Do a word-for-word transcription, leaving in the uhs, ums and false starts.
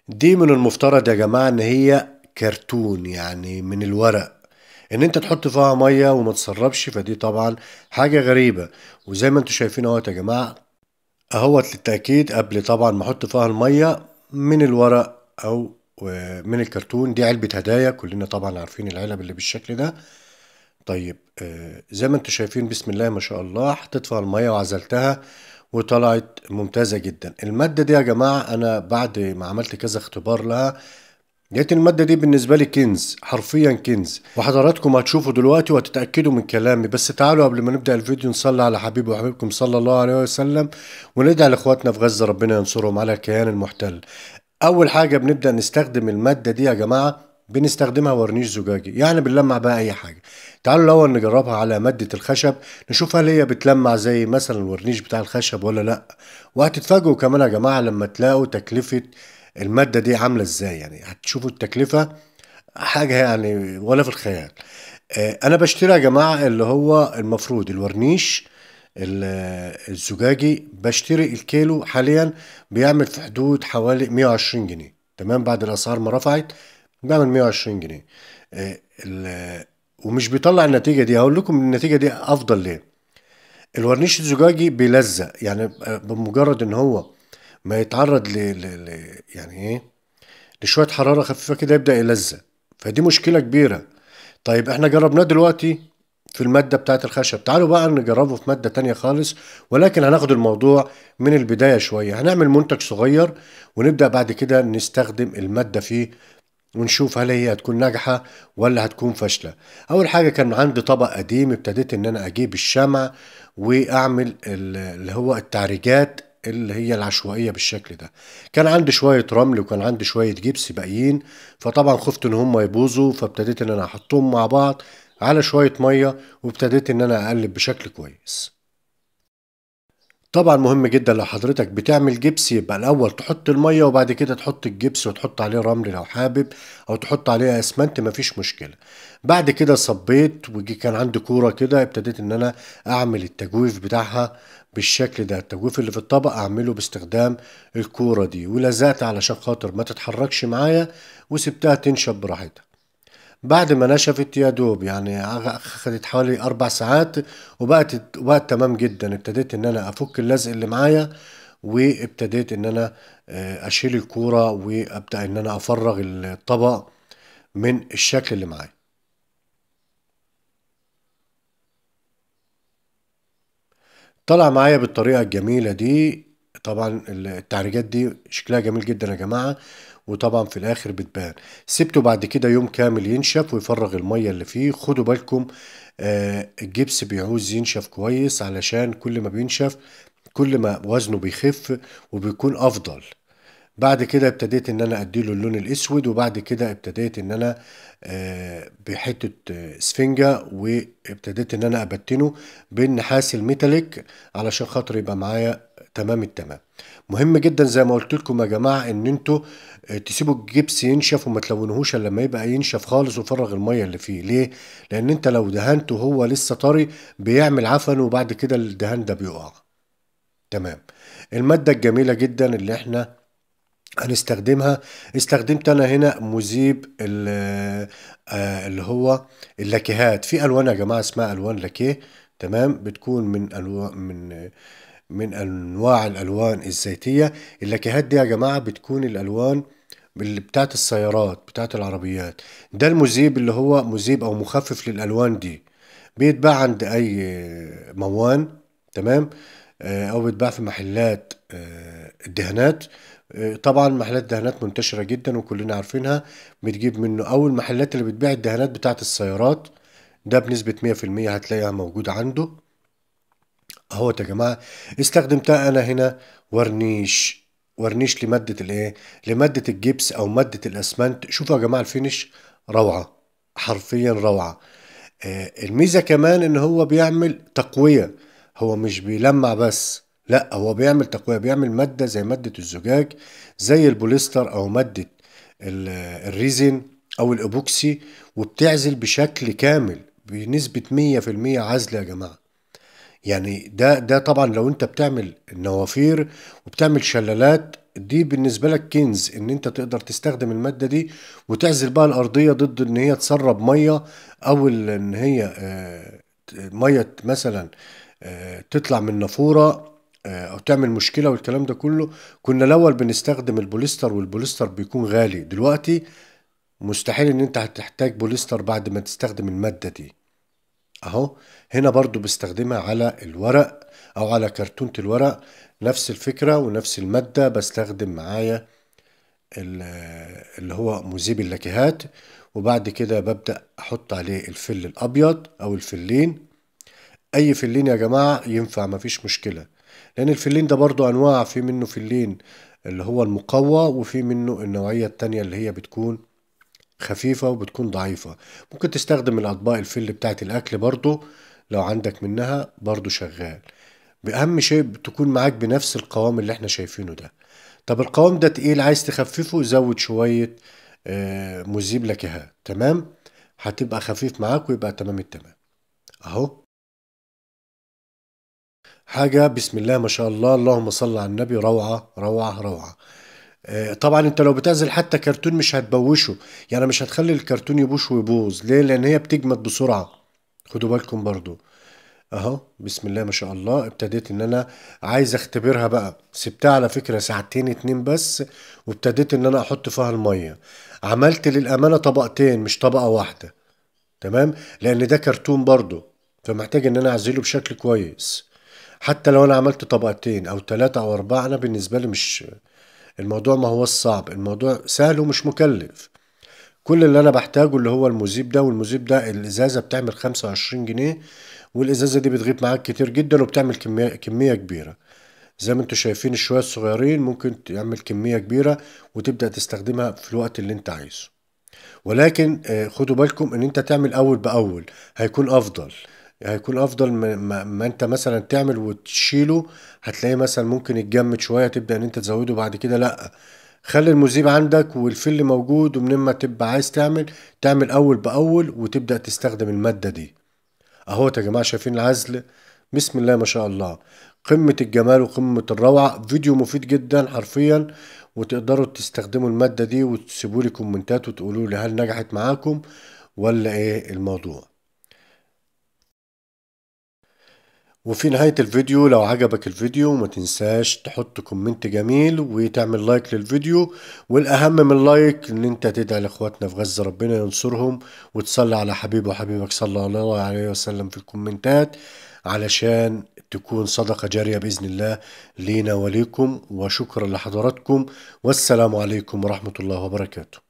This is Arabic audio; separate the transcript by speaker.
Speaker 1: دي من المفترض يا جماعة ان هي كرتون، يعني من الورق. ان انت تحط فيها مية وما تسربش، فدي طبعا حاجة غريبة. وزي ما انتوا شايفين اهوت يا جماعة، اهوت للتأكيد قبل طبعا ما احط فيها المية من الورق او من الكرتون. دي علبة هدايا، كلنا طبعا عارفين العلب اللي بالشكل ده. طيب آه، زي ما انتوا شايفين بسم الله ما شاء الله، حطيت فيها المية وعزلتها وطلعت ممتازة جدا. المادة دي يا جماعة انا بعد ما عملت كذا اختبار لها، لقيت المادة دي بالنسبة لي كنز، حرفيا كنز. وحضراتكم هتشوفوا دلوقتي وهتتأكدوا من كلامي. بس تعالوا قبل ما نبدأ الفيديو نصلي على حبيبي وحبيبكم صلى الله عليه وسلم، وندعي لإخواتنا في غزة ربنا ينصرهم على الكيان المحتل. أول حاجة بنبدأ نستخدم المادة دي يا جماعة، بنستخدمها ورنيش زجاجي، يعني بنلمع بقى أي حاجة. تعالوا الأول نجربها على مادة الخشب، نشوف هل هي بتلمع زي مثلا الورنيش بتاع الخشب ولا لأ. وهتتفاجئوا كمان يا جماعة لما تلاقوا تكلفة المادة دي عاملة ازاي. يعني هتشوفوا التكلفة حاجة يعني ولا في الخيال. آه، انا بشتري يا جماعة اللي هو المفروض الورنيش ال- الزجاجي، بشتري الكيلو حاليا بيعمل في حدود حوالي مية وعشرين جنيه. تمام، بعد الاسعار ما رفعت بيعمل مية وعشرين جنيه. آه، ال- ومش بيطلع النتيجة دي. هقول لكم النتيجة دي افضل ليه. الورنيش الزجاجي بيلزق، يعني آه، بمجرد ان هو ما يتعرض ل... ل... ل... يعني ايه، لشوية حرارة خفيفة كده يبدأ يلزق. فدي مشكلة كبيرة. طيب احنا جربناه دلوقتي في المادة بتاعت الخشب، تعالوا بقى نجربه في مادة تانية خالص. ولكن هناخد الموضوع من البداية شوية، هنعمل منتج صغير ونبدأ بعد كده نستخدم المادة فيه، ونشوف هل هي هتكون ناجحة ولا هتكون فاشلة. أول حاجة كان عندي طبق قديم، ابتديت إن أنا أجيب الشمع وأعمل ال- اللي هو التعريجات اللي هي العشوائية بالشكل ده. كان عندي شوية رمل وكان عندي شوية جبس باقيين، فطبعا خفت إن هم يبوظوا، فابتديت إن أنا أحطهم مع بعض على شوية مية، وابتديت إن أنا أقلب بشكل كويس. طبعا مهم جدا لو حضرتك بتعمل جبس، يبقى الاول تحط المية وبعد كده تحط الجبس وتحط عليه رمل لو حابب، او تحط عليه اسمنت مفيش مشكلة. بعد كده صبيت وجي كان عندي كورة كده، ابتديت ان انا اعمل التجويف بتاعها بالشكل ده. التجويف اللي في الطبق اعمله باستخدام الكورة دي، ولزقت علشان خاطر ما تتحركش معايا، وسبتها تنشف براحتها. بعد ما نشفت يا دوب يعني عغ- خدت حوالي أربع ساعات، وبقت وبقت تمام جدا. ابتديت إن أنا أفك اللزق اللي معايا، وابتديت إن أنا آه، أشيل الكورة وأبدأ إن أنا أفرغ الطبق من الشكل اللي معايا. طلع معايا بالطريقة الجميلة دي. طبعا التعريجات دي شكلها جميل جدا يا جماعة، وطبعا في الاخر بتبان. سبته بعد كده يوم كامل ينشف ويفرغ المية اللي فيه. خدوا بالكم آه الجبس بيعوز ينشف كويس، علشان كل ما بينشف كل ما وزنه بيخف وبيكون افضل. بعد كده ابتديت ان انا اديله اللون الاسود، وبعد كده ابتديت ان انا آه، بحتة آه، سفنجة، وابتديت ان انا ابتنه بالنحاس الميتاليك علشان خاطر يبقى معايا تمام التمام. مهم جدا زي ما قلت لكم يا جماعة ان انتوا آه، تسيبوا الجبس ينشف وما تلونهوش الا لما يبقى ينشف خالص وفرغ المية اللي فيه. ليه؟ لان انت لو دهنته وهو لسه طري بيعمل عفن، وبعد كده الدهان ده بيقع. تمام. المادة الجميلة جدا اللي احنا هنستخدمها، استخدمت انا هنا مذيب ال- آه، اللي هو اللاكيهات. في الوان يا جماعه اسمها الوان لاكيه، تمام، بتكون من الوان من من انواع الالوان الزيتيه. اللاكيهات دي يا جماعه بتكون الالوان اللي بتاعت السيارات بتاعت العربيات. ده المذيب اللي هو مذيب او مخفف للالوان دي، بيتباع عند اي موان. تمام. آه، او بيتباع في محلات آه، الدهانات. آه، طبعا محلات الدهانات منتشرة جدا وكلنا عارفينها. بتجيب منه، او المحلات اللي بتبيع الدهانات بتاعت السيارات، ده بنسبة مية في المية هتلاقيها موجودة عنده. اهوت يا جماعة، استخدمتها انا هنا ورنيش. ورنيش لمادة الايه، لمادة الجبس او مادة الاسمنت. شوفوا يا جماعة الفينش روعة، حرفيا روعة. آه، الميزة كمان ان هو بيعمل تقوية. هو مش بيلمع بس، لا هو بيعمل تقوية، بيعمل مادة زي مادة الزجاج، زي البوليستر او مادة ال- الريزين او الايبوكسي، وبتعزل بشكل كامل بنسبة مية في المية عزل يا جماعة. يعني ده ده طبعا لو انت بتعمل نوافير وبتعمل شلالات، دي بالنسبة لك كنز، ان انت تقدر تستخدم المادة دي وتعزل بقى الارضية ضد ان هي تسرب مية، او ال- ان هي آه، مية مثلا آه، تطلع من نافورة آه، او تعمل مشكلة والكلام ده كله. كنا الاول بنستخدم البوليستر، والبوليستر بيكون غالي. دلوقتي مستحيل ان انت هتحتاج بوليستر بعد ما تستخدم المادة دي. اهو هنا برضو بستخدمها على الورق او على كرتونة الورق، نفس الفكرة ونفس المادة. بستخدم معايا ال- اللي هو مذيب اللاكيهات، وبعد كده ببدأ احط عليه الفل الابيض او الفلين. اي فلين يا جماعة ينفع، مفيش مشكلة، لان الفلين ده برضو انواع، في منه فلين اللي هو المقوى، وفي منه النوعية التانية اللي هي بتكون خفيفة وبتكون ضعيفة. ممكن تستخدم الأطباق الفل بتاعت الأكل برضو، لو عندك منها برضو شغال. بأهم شيء تكون معاك بنفس القوام اللي احنا شايفينه ده. طب القوام ده تقيل، عايز تخففه، زود شوية آه، مذيب لاكيهات. تمام، هتبقى خفيف معاك ويبقى تمام التمام. اهو حاجة بسم الله ما شاء الله، اللهم صل على النبي، روعة روعة روعة. آه، طبعا انت لو بتعزل حتى كرتون مش هتبوشه، يعني مش هتخلي الكرتون يبوش ويبوظ. ليه؟ لان هي بتجمد بسرعة. خدوا بالكم برضو. اهو بسم الله ما شاء الله، ابتديت ان انا عايز اختبرها بقى. سبتها على فكرة ساعتين اتنين بس، وابتديت ان انا احط فيها المية. عملت للامانة طبقتين مش طبقة واحدة. تمام، لان ده كرتون برضو، فمحتاج ان انا اعزله بشكل كويس. حتى لو انا عملت طبقتين او ثلاثة او اربعة، انا بالنسبة لي مش الموضوع ما هو الصعب، الموضوع سهل ومش مكلف. كل اللي انا بحتاجه اللي هو المذيب ده، والمذيب ده الازازة بتعمل خمسة وعشرين جنيه، والازازة دي بتغيب معاك كتير جدا وبتعمل كمية كمية كبيرة. زي ما انتوا شايفين الشوية الصغيرين ممكن تعمل كمية كبيرة وتبدأ تستخدمها في الوقت اللي انت عايزه. ولكن آه، خدوا بالكم ان انت تعمل اول باول، هيكون افضل. هيكون افضل ما, ما, ما انت مثلا تعمل وتشيله، هتلاقيه مثلا ممكن يتجمد شوية، تبدأ ان انت تزوده بعد كده. لا، خلي المذيب عندك والفل موجود، ومن ما تبقى عايز تعمل، تعمل اول باول وتبدأ تستخدم المادة دي. اهو يا جماعة شايفين العزل، بسم الله ما شاء الله، قمة الجمال وقمة الروعة. فيديو مفيد جدا حرفيا، وتقدروا تستخدموا المادة دي وتسيبوا لي كومنتات وتقولوا لي هل نجحت معاكم ولا ايه الموضوع. وفي نهاية الفيديو لو عجبك الفيديو ما تنساش تحط كومنت جميل وتعمل لايك للفيديو. والأهم من اللايك ان انت تدعي لاخواتنا في غزة ربنا ينصرهم، وتصلي على حبيبه وحبيبك صلى الله عليه وسلم في الكومنتات، علشان تكون صدقة جارية بإذن الله لينا وليكم. وشكرا لحضراتكم، والسلام عليكم ورحمة الله وبركاته.